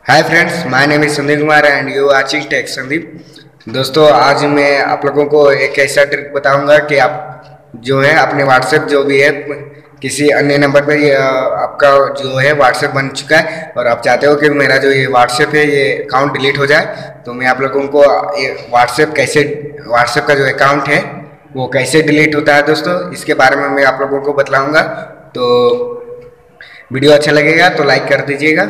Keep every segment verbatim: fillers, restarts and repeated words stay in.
Hi friends, my name is Sandeep Kumar and you watching tech Sandeep. दोस्तों, आज मैं आप लोगों को एक ऐसा ट्रिक बताऊंगा कि आप जो है अपने व्हाट्सएप जो भी है किसी अन्य नंबर पर आपका जो है व्हाट्सएप बन चुका है और आप चाहते हो कि मेरा जो ये व्हाट्सएप है ये अकाउंट डिलीट हो जाए, तो मैं आप लोगों को ये व्हाट्सएप कैसे व्हाट्सएप का जो अकाउंट है वो कैसे डिलीट होता है दोस्तों, इसके बारे में मैं आप लोगों को बतलाऊँगा। तो वीडियो अच्छा लगेगा तो लाइक कर दीजिएगा,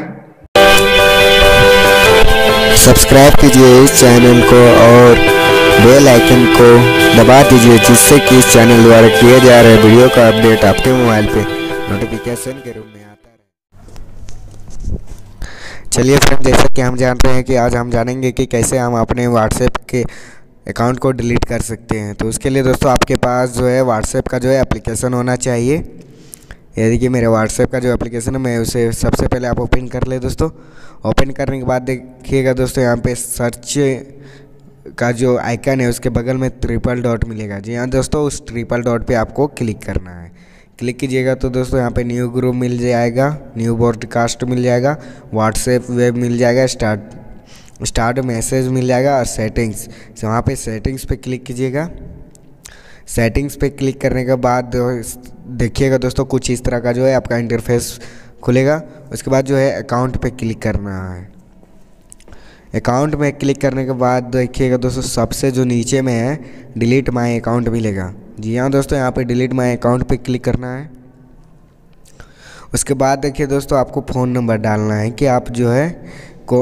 सब्सक्राइब कीजिए इस चैनल को और बेल आइकन को दबा दीजिए, जिससे कि इस चैनल द्वारा किए जा रहे वीडियो का अपडेट आपके मोबाइल पे नोटिफिकेशन के रूप में आता रहे। चलिए फ्रेंड्स, जैसा कि हम जानते हैं कि आज हम जानेंगे कि कैसे हम अपने व्हाट्सएप के अकाउंट को डिलीट कर सकते हैं। तो उसके लिए दोस्तों आपके पास जो है व्हाट्सएप का जो है एप्लीकेशन होना चाहिए। यदि कि मेरे व्हाट्सएप का जो एप्लीकेशन है मैं उसे सबसे पहले आप ओपन कर ले दोस्तों। ओपन करने के बाद देखिएगा दोस्तों, यहाँ पे सर्च का जो आइकन है उसके बगल में ट्रिपल डॉट मिलेगा। जी हाँ दोस्तों, उस ट्रिपल डॉट पे आपको क्लिक करना है। क्लिक कीजिएगा तो दोस्तों यहाँ पे न्यू ग्रुप मिल जाएगा, न्यू ब्रॉडकास्ट मिल जाएगा, व्हाट्सएप वेब मिल जाएगा, स्टार्ट स्टार्ट मैसेज मिल जाएगा और सेटिंग्स। तो वहाँ पे सेटिंग्स पे क्लिक कीजिएगा। सेटिंग्स पे क्लिक करने के बाद देखिएगा दोस्तों कुछ इस तरह का जो है आपका इंटरफेस खुलेगा। उसके बाद जो है अकाउंट पे क्लिक करना है। अकाउंट में क्लिक करने के बाद देखिएगा दोस्तों सबसे जो नीचे में है डिलीट माय अकाउंट मिलेगा। जी हाँ दोस्तों, यहाँ पे डिलीट माय अकाउंट पे क्लिक करना है। उसके बाद देखिए दोस्तों आपको फ़ोन नंबर डालना है कि आप जो है को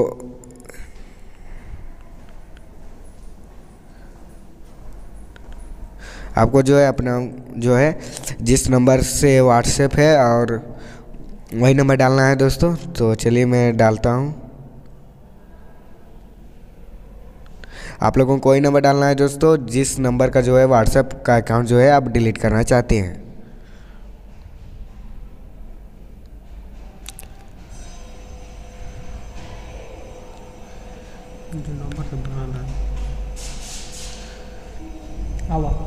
आपको जो है अपना जो है जिस नंबर से व्हाट्सएप है और वही नंबर डालना है दोस्तों। तो चलिए मैं डालता हूँ। आप लोगों को वही नंबर डालना है दोस्तों जिस नंबर का जो है व्हाट्सएप का अकाउंट जो है आप डिलीट करना चाहते हैं। जो नंबर से बनाना है आवा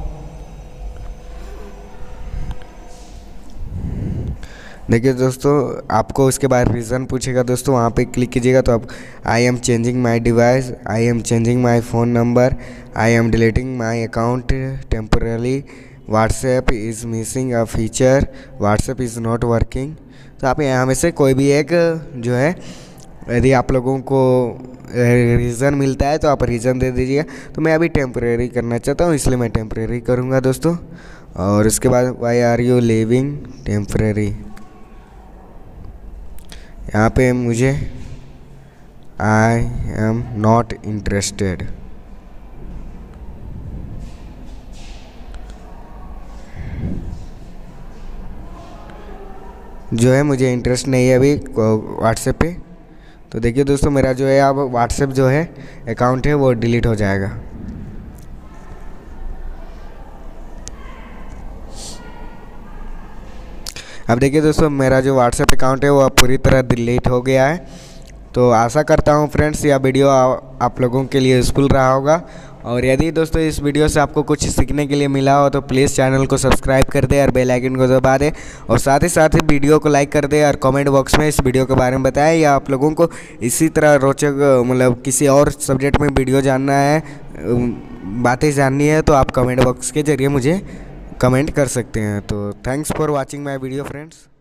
देखिए दोस्तों, आपको उसके बाद रीज़न पूछेगा दोस्तों, वहाँ पे क्लिक कीजिएगा तो आप I am changing my device, I am changing my phone number, I am deleting my account temporarily, WhatsApp is missing a feature, WhatsApp is not working. तो आप यहाँ में से कोई भी एक जो है, यदि आप लोगों को रीज़न मिलता है तो आप रीज़न दे दीजिएगा। तो मैं अभी टेम्परेरी करना चाहता हूँ, इसलिए मैं टेम्परेरी करूँगा दोस्तों। और उसके बाद why are you leaving temporary, यहाँ पे मुझे आई एम नॉट इंटरेस्टेड, जो है मुझे इंटरेस्ट नहीं है अभी व्हाट्सएप पे। तो देखिए दोस्तों, मेरा जो है अब व्हाट्सएप जो है अकाउंट है वो डिलीट हो जाएगा। अब देखिए दोस्तों, मेरा जो व्हाट्सएप अकाउंट है वो अब पूरी तरह डिलीट हो गया है। तो आशा करता हूँ फ्रेंड्स यह वीडियो आ, आप लोगों के लिए यूज़फुल रहा होगा। और यदि दोस्तों इस वीडियो से आपको कुछ सीखने के लिए मिला हो तो प्लीज़ चैनल को सब्सक्राइब कर दे और बेल आइकन को दबा दे, और साथ ही साथ ही वीडियो को लाइक कर दे और कमेंट बॉक्स में इस वीडियो के बारे में बताएं, या आप लोगों को इसी तरह रोचक मतलब किसी और सब्जेक्ट में वीडियो जानना है, बातें जाननी है, तो आप कमेंट बॉक्स के ज़रिए मुझे कमेंट कर सकते हैं। तो thanks for watching my video friends.